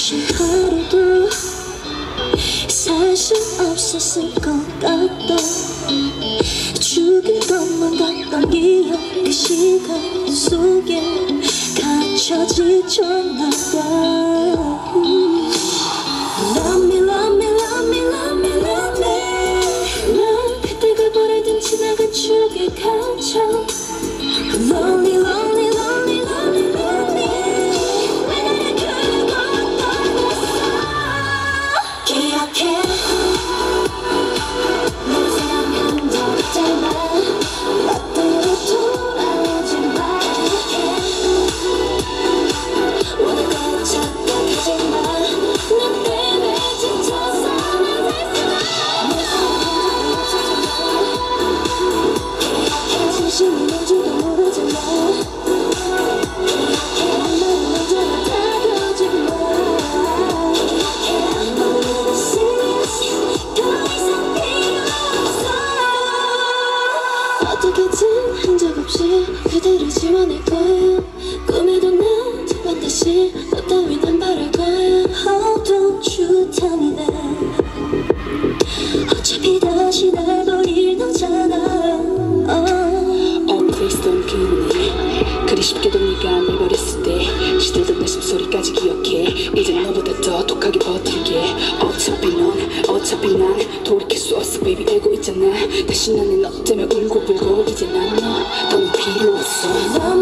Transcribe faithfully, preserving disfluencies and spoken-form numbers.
없이 하루도 살 수 없었을 것 같다. 죽을 것만 같던 기억 그 시간 속에 갇혀 지쳤나 봐. Love me, love me, love me, love me, love me. 난 그때가 버리던 지나간 추억에 갇혀 Lonely, lonely, lonely, lonely, lonely. 왜 나를 그리고 떠났어. 기억해 내 생각은 더 짧아. 너대로 돌아오지 말게. 원할 거라 착각하지 마. 너 때문에 지쳐서는 살 수가 없어. 진심이 뭔지도 모르잖아. 엄마는 언제나 다가오지 마. 너는 serious 더 이상 필요 없어. 어떻게든 흔적 없이 그대를 지워낼 거야. 꿈에도 난 두 번 다시 너 따윈 안 바랄 거야. Oh don't you tell me that. 어차피 다시 날 버릴 너잖아. Oh please don't 기운이 그리 쉽게도 네가 날 버렸을 때 시들던 내 숨소리까지 기억해. 이제 너보다 더 독하게 버틸게. 어차피 넌 어차피 난 돌이킬 수 없어 baby 알고 있잖아. 다시 나는 너 때문에 울고 불고 이제 난 너 너는 필요 없어.